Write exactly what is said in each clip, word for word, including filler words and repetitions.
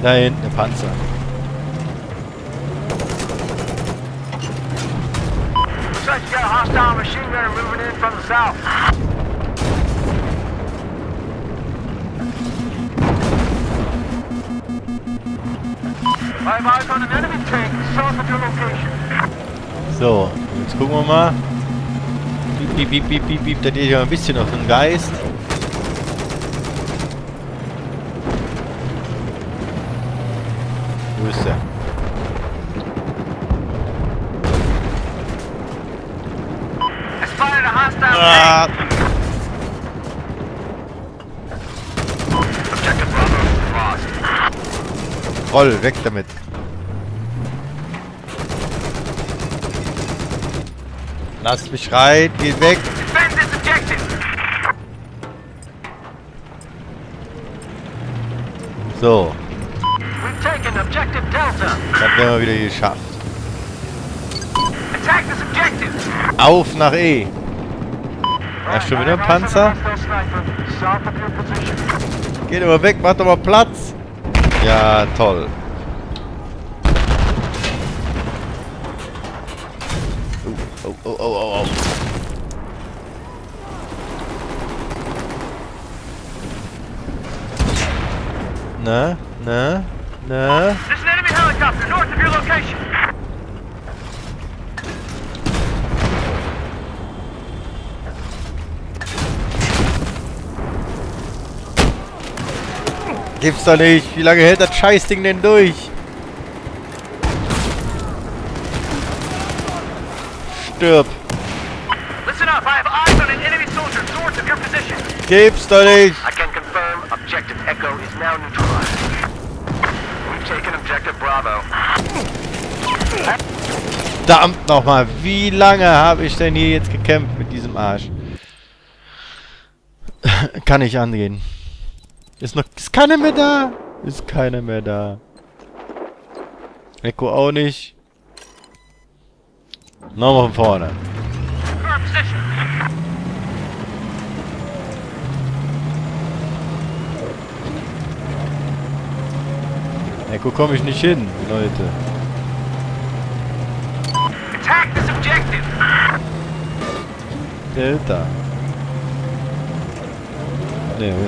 Da hinten, der Panzer. Looks like you got a hostile machine gunner moving in from the south. I have eyes on an enemy tank south of your location. So, jetzt gucken wir mal. Piep, piep, piep, piep, piep. Da geht ja ein bisschen auf den Geist. Wo ist der? I spotted a hostile Ah. tank. Objective Bravo lost. Roll, weg damit. Lasst mich rein, geht weg. Defend this objective. So, We've taken objective Delta. das haben wir wieder geschafft. Attack this objective. Auf nach E. Ja, schon wieder ein Panzer. South of your position. Geht aber weg, macht doch mal Platz. Ja, toll. Oh, oh, oh, oh, oh. Na, na, na. There's an enemy helicopter north of your location. Gibt's doch nicht. Wie lange hält das Scheißding denn durch? Stirb. Listen up, I have eyes on an enemy soldier north of your position. Gibt's doch nicht. I can confirm objective Echo is now neutralized. We've taken objective Bravo. Verdammt nochmal. Wie lange habe ich denn hier jetzt gekämpft mit diesem Arsch? Kann nicht angehen. Ist noch... Ist keiner mehr da? Ist keiner mehr da. Echo auch nicht. Nochmal von vorne. Your position. Echo komme ich nicht hin, Leute. Attack this objective. Delta. Ne, hin.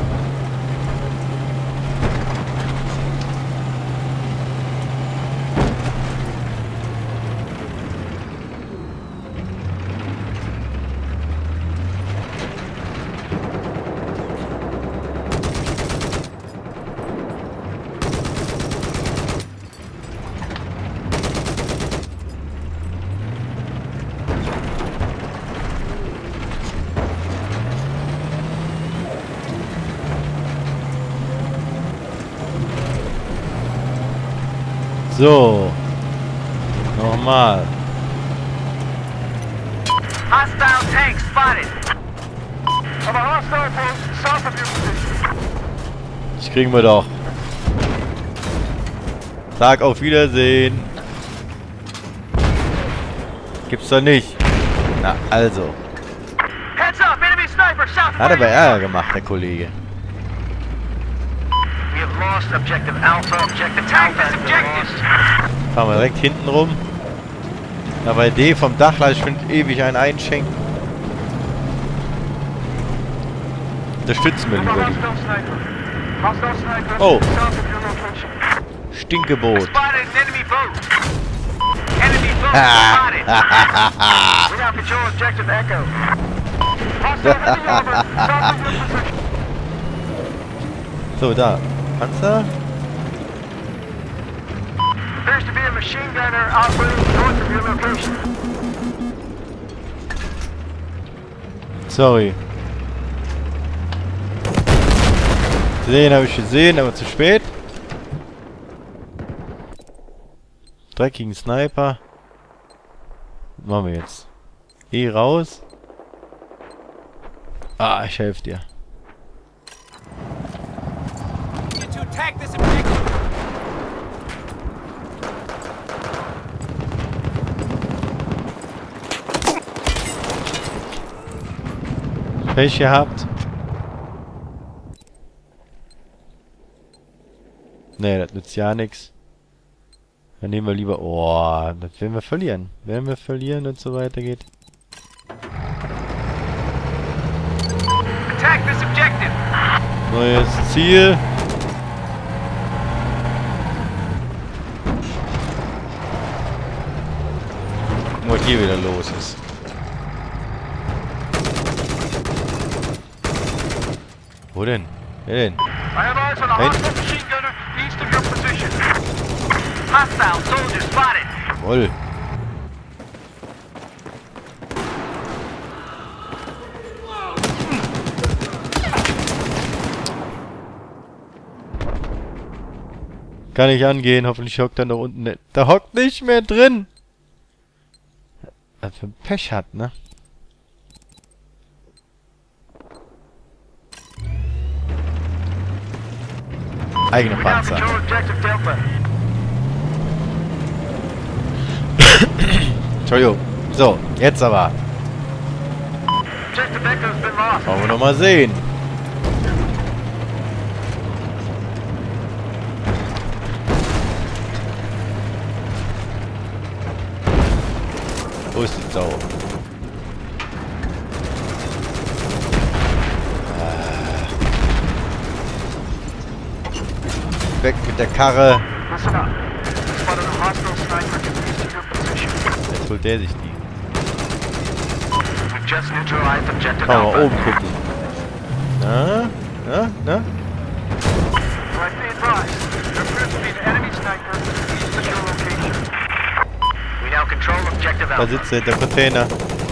So. Nochmal. Hostile tank spotted. Of a hostile tank south of your position. Das kriegen wir doch. Sag auf Wiedersehen. Gibt's doch nicht. Na, also. Heads up, enemy sniper south of Hat where aber you Ärger are. gemacht, der Kollege. We have lost objective Alpha. Objective Attack this objective. Fahren wir direkt hinten rum. Da bei D vom Dach lasse ich finde ewig einen einschenken. Unterstützen wir lieber die. Hostile sniper. Hostile sniper Oh. south of your location. Stinkeboot. Spotted an enemy boat. Enemy boat spotted. We now control objective Echo. Hostile heading over south of your position. So, da. Panzer. Appears to be a machine gunner operating north of your location. Sorry. Den habe ich gesehen, aber zu spät. Dreckigen Sniper. Was machen wir jetzt? E raus. Ah, ich helfe dir. To attack this objective. Pech gehabt. Ne, das nützt ja nichts. Dann nehmen wir lieber... Oh, das werden wir verlieren. Werden wir verlieren und so weiter geht. Attack this objective. Neues Ziel. Gucken, was hier wieder los ist. Wo denn? Wer denn? I have eyes on a hostile machine gunner east of your position. Hostile soldier spotted. Jawohl. Kann ich angehen, hoffentlich hockt er da unten nicht. Da hockt nicht mehr drin! Was für ein Pech hat, ne? Eigene Panzer. Entschuldigung. So, jetzt aber. Wollen wir noch mal sehen. Wo ist die Sau? Weg mit der Karre. Jetzt holt der sich die. Kann man mal oben gucken. Na? Na? Na? Da sitzt er, der Container.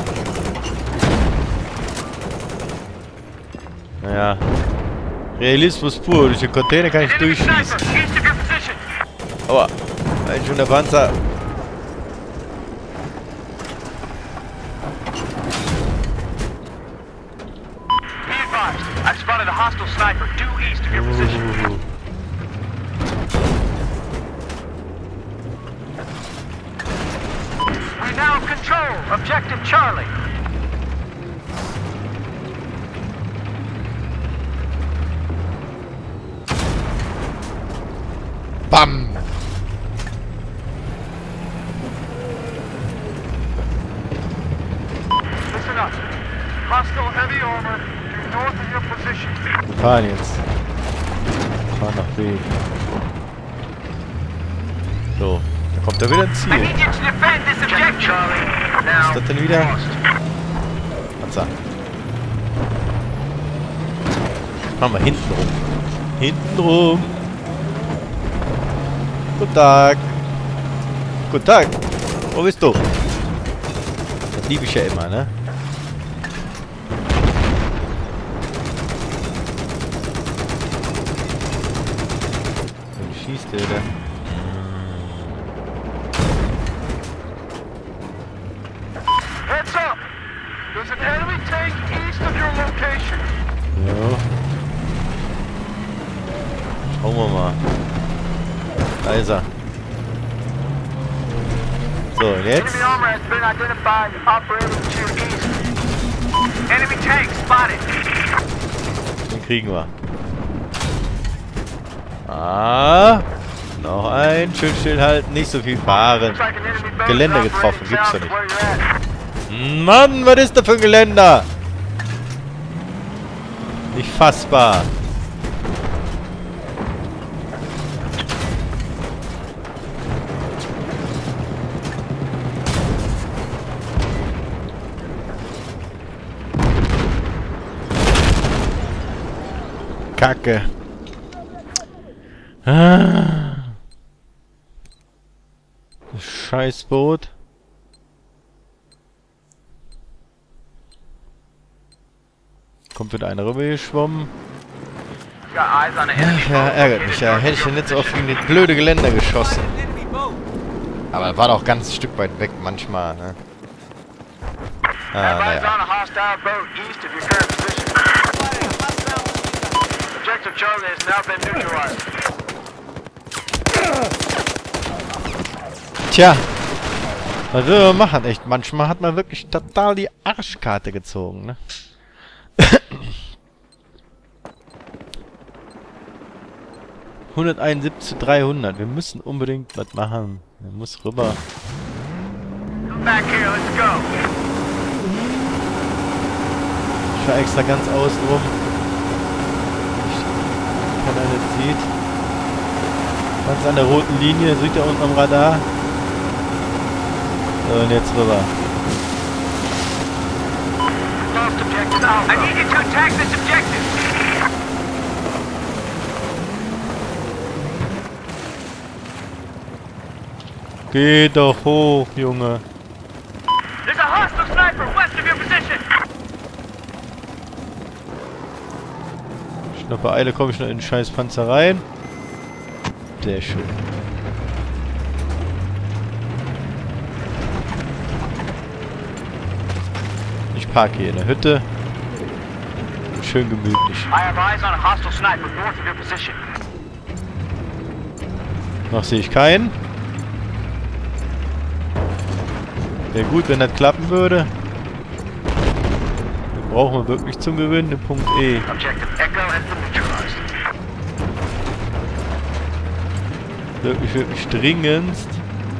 Naja. Realismus pur. Durch den Container kann ich durchschießen. Aua. Ein schöner Panzer. Uh. We now control objective Charlie. Bam! Listen up. Hostile heavy armor due north of your position. Wir fahren jetzt. Fahren nach B. So, da kommt er wieder ins Ziel. I need you to defend this objective, Charlie. Was ist das denn wieder? Panzer. Machen wir hinten rum. Hinten rum. Guten Tag. Guten Tag. Wo bist du? Das liebe ich ja immer, ne? Wie schießt der denn? Heads up. There's an enemy tank east of your location. Ja. Schauen wir mal. Da ist er. So, und jetzt? Enemy armor has been identified operating to your east. Enemy tank spotted. Den kriegen wir. Ah. Noch ein. Schön stillhalten. Nicht so viel fahren. Looks like an enemy base Geländer operating getroffen. Gibt's doch south of nicht. where you're at. Mann, was ist da für ein Geländer? Nicht fassbar. Kacke. Ah. Das Scheißboot. Kommt wieder einer rübergeschwommen. Ach ja, ärgert mich ja. Hätte ich ja nicht so oft gegen das blöde Geländer geschossen. Aber das war doch ganz ein Stück weit weg manchmal, ne? Ah, naja. Tja. Was will man machen, echt? Manchmal hat man wirklich total die Arschkarte gezogen, ne? hunderteinundsiebzig zu dreihundert. Wir müssen unbedingt was machen. Er muss rüber. Back here, let's go. Ich fahr extra ganz außen rum. Keiner nicht sieht. Ganz an der roten Linie, sieht er unten am Radar. So, und jetzt rüber. Lost objective Alpha. I need you to attack this objective. Geh doch hoch, Junge. There's a hostile sniper west of your position. Schnappe Eile, komme ich noch in den scheiß Panzer rein. Sehr schön. Ich parke hier in der Hütte. Schön gemütlich. I have eyes on a hostile sniper north of your position. Noch sehe ich keinen. Wäre gut, wenn das klappen würde. Den brauchen wir wirklich zum Gewinnen, den Punkt E. Objective Echo has been neutralized. Wirklich, wirklich dringendst.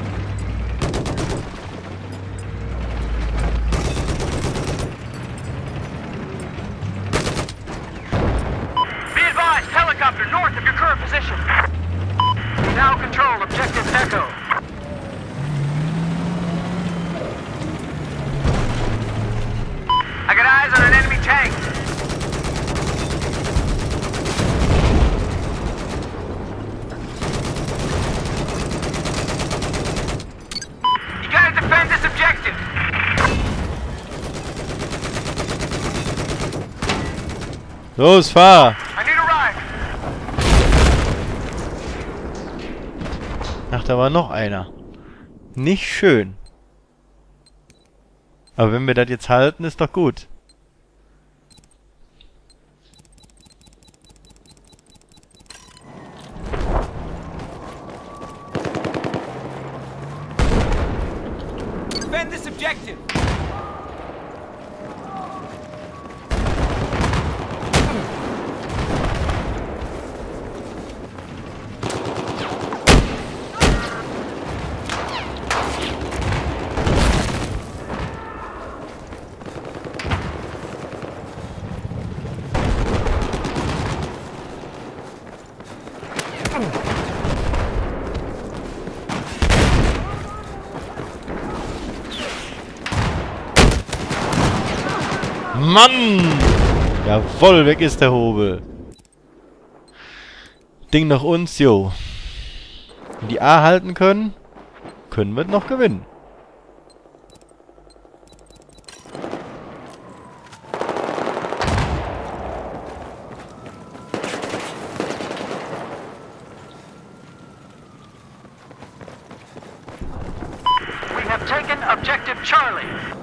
Be advised, helicopter north of your current position. Now control objective Echo. I got eyes on an enemy tank. You gotta defend this objective. Los, fahr! I need a ride. Ach, da war noch einer. Nicht schön. Aber wenn wir das jetzt halten, ist doch gut. Defend this objective. Mann! Jawohl, weg ist der Hobel. Ding nach uns, jo. Wenn die A halten können, können wir noch gewinnen. We have taken objective Charlie.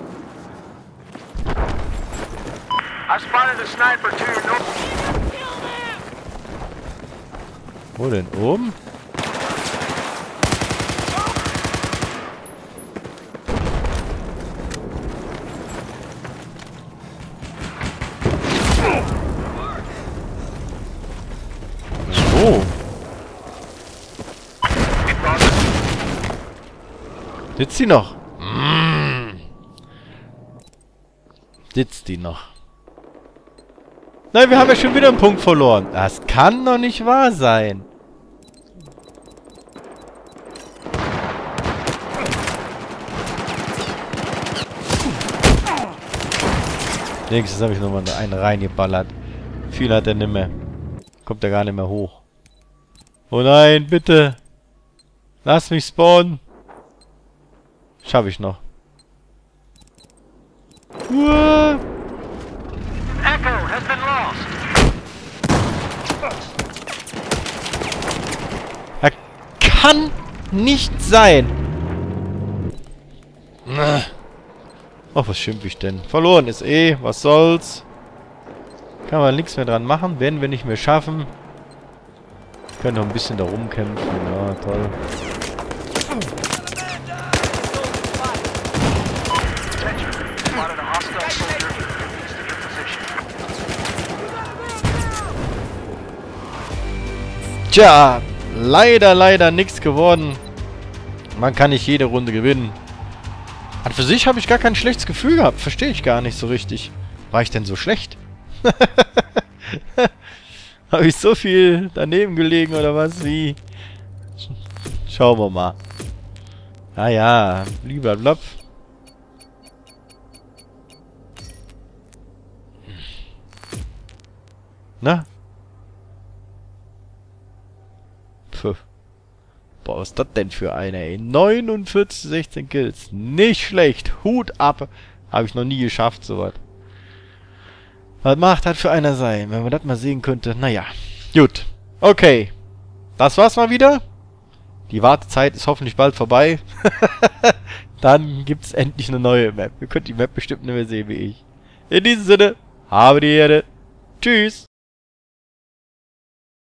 I spotted a sniper to your north. Wo denn? Oben? So. Sitzt die noch? Mm. Sitzt die noch? Nein, wir haben ja schon wieder einen Punkt verloren. Das kann doch nicht wahr sein. Nächstes habe ich nochmal einen reingeballert. Viel hat er nicht mehr. Kommt er gar nicht mehr hoch. Oh nein, bitte. Lass mich spawnen. Schaffe ich noch. Uah. Echo has been lost. Er kann nicht sein. Ach, was schimpf ich denn? Verloren ist eh. Was soll's? Kann man nichts mehr dran machen. Werden wir nicht mehr schaffen. Können noch ein bisschen da rumkämpfen. Ja, toll. Spotted a hostile soldier east of your position. Tja, leider, leider nichts geworden. Man kann nicht jede Runde gewinnen. An für sich habe ich gar kein schlechtes Gefühl gehabt. Verstehe ich gar nicht so richtig. War ich denn so schlecht? Habe ich so viel daneben gelegen oder was? Wie? Schauen wir mal. Ah ja, lieber Blab. Na? Puh. Boah, was ist das denn für eine, ey? neunundvierzig, sechzehn Kills. Nicht schlecht. Hut ab. Habe ich noch nie geschafft, sowas. Was macht das für einer sein? Wenn man das mal sehen könnte. Naja. Gut. Okay. Das war's mal wieder. Die Wartezeit ist hoffentlich bald vorbei. Dann gibt's endlich eine neue Map. Ihr könnt die Map bestimmt nicht mehr sehen wie ich. In diesem Sinne, habe die Ehre. Tschüss.